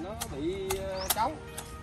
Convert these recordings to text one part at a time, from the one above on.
nó bị trống.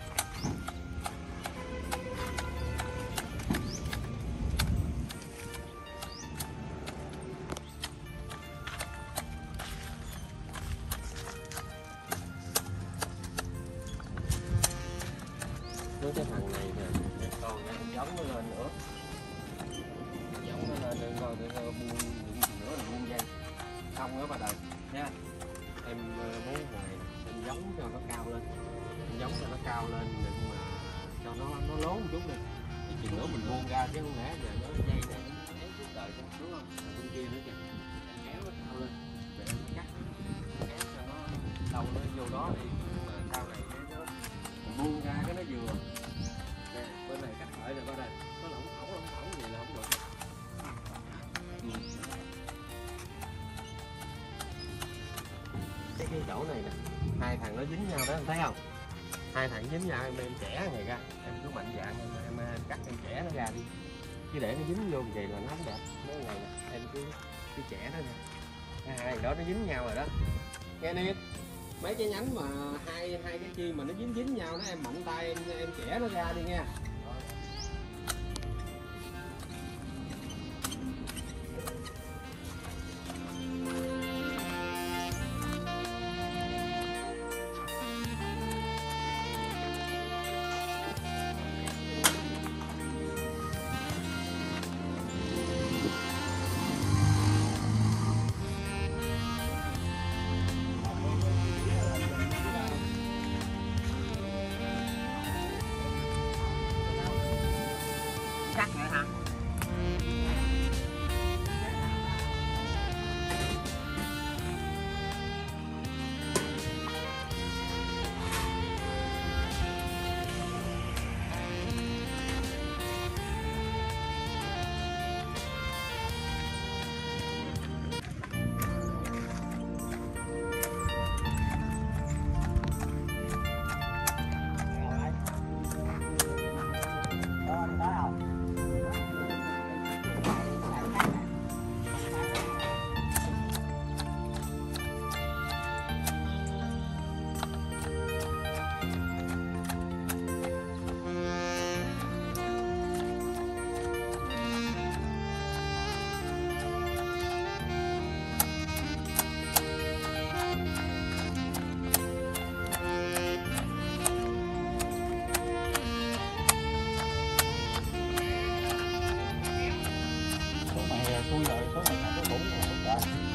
Với cái thằng này nè, còn giống nó lên nữa, giống nó lên để coi buông những gì nữa là buông dây xong nữa bà đời nha. Em muốn này em giống cho nó cao lên, em giống cho nó cao lên nhưng mà cho nó lố một chút đi, thì chừng nữa mình buông ra chứ không lẽ giờ nó dây này nó kéo suốt đời đúng không? Bên kia nữa kìa, em kéo nó cao lên để em cắt, kéo cho nó đầu nó vô đó đi, mà sau này cái nó buông ra cái nó vừa. Nè, bên này cắt lợi rồi coi đây, nó lỏng thỏng vậy là không được. Cái chỗ này nè, hai thằng nó dính nhau đó em thấy không? Hai thằng dính nhau em chẻ này ra, em cứ mạnh dạn em cắt em chẻ nó ra đi, chứ để nó dính vô vậy là nó không đẹp. Mấy ngày nè em cứ chẻ nó nè, hai thằng đó nó dính nhau rồi đó nghe đi. Mấy cái nhánh mà hai cái chi mà nó dính nhau đó em mạnh tay em chẻ nó ra đi nha. Cắt nữa hả? Số này tôi rồi, số này là số cũ rồi.